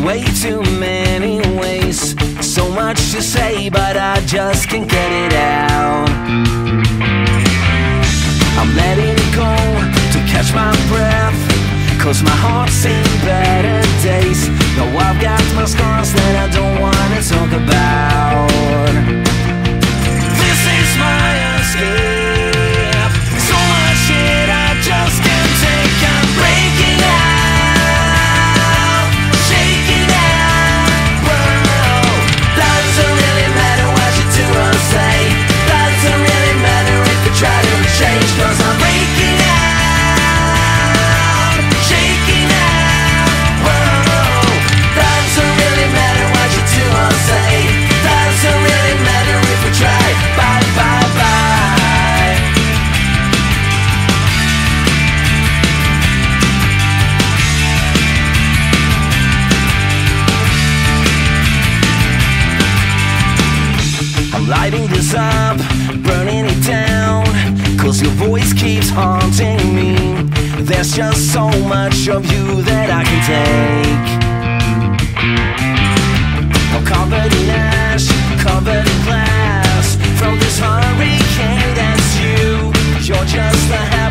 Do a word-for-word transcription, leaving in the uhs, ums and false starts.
way too many ways. So much to say, but I just can't get it out. I'm letting it go to catch my breath, cause my heart's seen better days. No, I've got my scars that I don't wanna talk about. This is my escape. So much shit I just can't take. I'm breaking out, shaking out. Whoa. Doesn't really matter what you do or say. Doesn't really matter if you try to change, cause I'm breaking out, shaking out. Whoa. Doesn't really matter what you do or say. Doesn't really matter if we try. Bye, bye, bye. I'm lighting this up, burning it down, cause your voice keeps haunting me. There's just so much of you that I can take. I'm covered in ash, covered in glass, from this hurricane that's you. You're just a